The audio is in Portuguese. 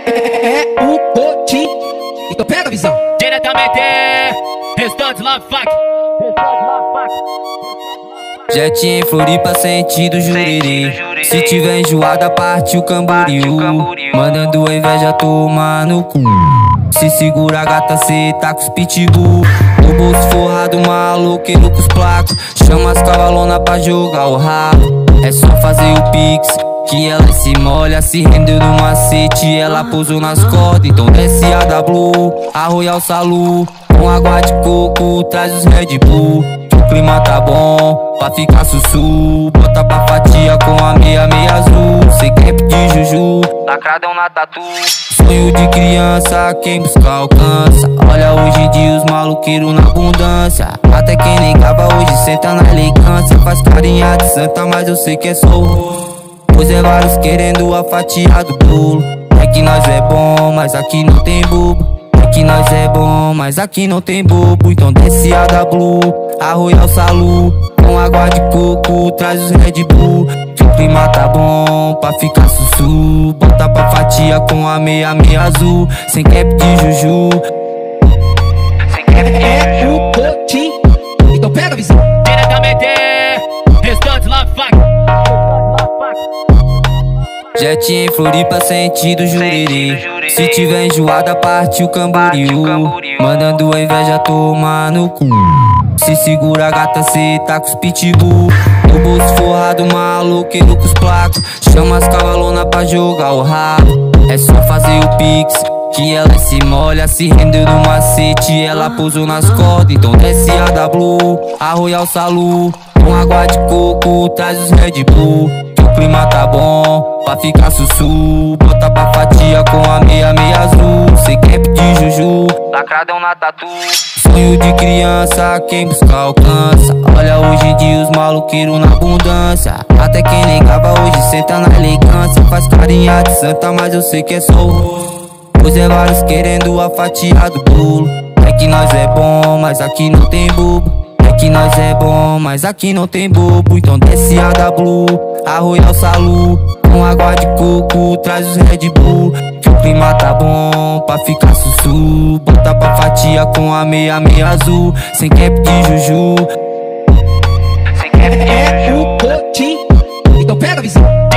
É o Cotim. Então pega a visão. Diretamente, Restante Love Fuck. Jetinho em Floripa, sentido Juriri. Se tiver enjoada, parte o Camboriú. Mandando a inveja tomar no cu. Se segura a gata, cê tá com os pitbull. O bolso forrado, maloqueiro com os placos. Chama as cavalona pra jogar o rabo. É só fazer o pix, que ela se molha. Se rendeu no macete, ela pousou nas cordas. Então desce a W, a Royal Salu. Com água de coco, traz os Red Bull. Que o clima tá bom, pra ficar sussu. Bota pra fatia com a meia azul. Cê cap de juju, lacradão na tatu. Sonho de criança, quem busca alcança. Olha hoje em dia os maloqueiros na abundância. Até quem negava hoje senta na elegância. Faz carinha de santa, mas eu sei que é só o. Pois é vários querendo a fatia do bolo. É que nós é bom, mas aqui não tem bobo. É que nós é bom, mas aqui não tem bobo. Então desce a W, a Royal Salu. Com água de coco, traz os Red Bull. Que o clima tá bom, pra ficar sussu. Bota pra fatia com a meia azul. Sem cap de juju. É o Cotim. Então pega a visão. Diretamente, Restante Love Fuck. Jetinho em Floripa, sentido Juriri. Se tiver enjoada, parte o Camboriú. Mandando a inveja tomar no cu. Se segura a gata, cê tá com os pitbull. O bolso forrado, maloqueiro com os placos. Chama as cavalona pra jogar o rabo. É só fazer o pix, que ela se molha. Se rendeu no macete, ela pousou nas cordas. Então desce a W, a Royal Salu. Com água de coco, traz os Red Bull. Que o clima tá bom, pra ficar sussu. Bota pra fatia com a meia azul. Cê cap de juju, lacradão na tatu. Sonho de criança, quem busca alcança. Olha hoje em dia os maloqueiros na abundância. Até quem negava hoje senta na elegância. Faz carinha de santa, mas eu sei que é só o. Pois é vários querendo a fatia do bolo. É que nós é bom, mas aqui não tem bobo. É que nós é bom, mas aqui não tem bobo. Então desce a W, a Royal Salu. Com água de coco, traz os Red Bull. Que o clima tá bom, pra ficar sussu. Bota pra fatia com a meia azul. Sem cap de juju. É o Cotim. Então pega a visão.